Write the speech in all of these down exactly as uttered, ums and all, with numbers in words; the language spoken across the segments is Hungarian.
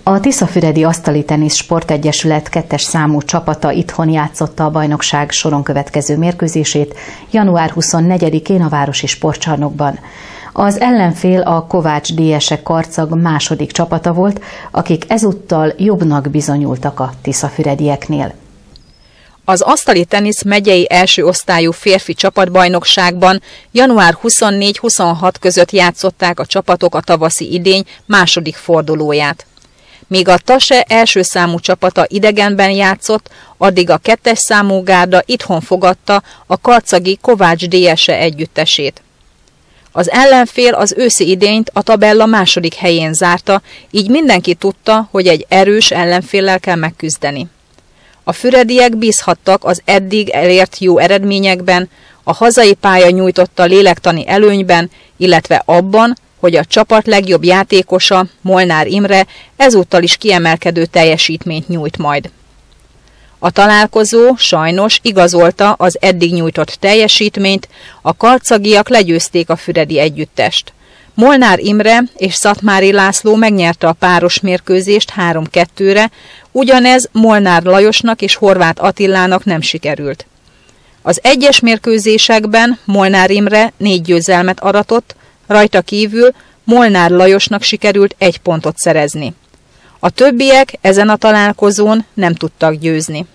A Tiszafüredi Asztali Tenisz Sportegyesület kettes számú csapata itthon játszotta a bajnokság soron következő mérkőzését január huszonnegyedikén a Városi Sportcsarnokban. Az ellenfél a Kovács dé es e Karcag második csapata volt, akik ezúttal jobbnak bizonyultak a tiszafüredieknél. Az asztali tenisz megyei első osztályú férfi csapatbajnokságban január huszonnégy-huszonhat között játszották a csapatok a tavaszi idény második fordulóját. Míg a Tase első számú csapata idegenben játszott, addig a kettes számú gárda itthon fogadta a karcagi Kovács dé es e együttesét. Az ellenfél az őszi idényt a tabella második helyén zárta, így mindenki tudta, hogy egy erős ellenféllel kell megküzdeni. A fürediek bízhattak az eddig elért jó eredményekben, a hazai pálya nyújtotta lélektani előnyben, illetve abban, hogy a csapat legjobb játékosa, Molnár Imre ezúttal is kiemelkedő teljesítményt nyújt majd. A találkozó sajnos igazolta az eddig nyújtott teljesítményt, a karcagiak legyőzték a füredi együttest. Molnár Imre és Szatmári László megnyerte a páros mérkőzést három kettőre, ugyanez Molnár Lajosnak és Horváth Attilának nem sikerült. Az egyes mérkőzésekben Molnár Imre négy győzelmet aratott, rajta kívül Molnár Lajosnak sikerült egy pontot szerezni. A többiek ezen a találkozón nem tudtak győzni.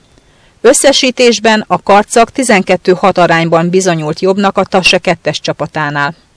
Összesítésben a Karcag tizenkettő hat arányban bizonyult jobbnak a Tase kettes csapatánál.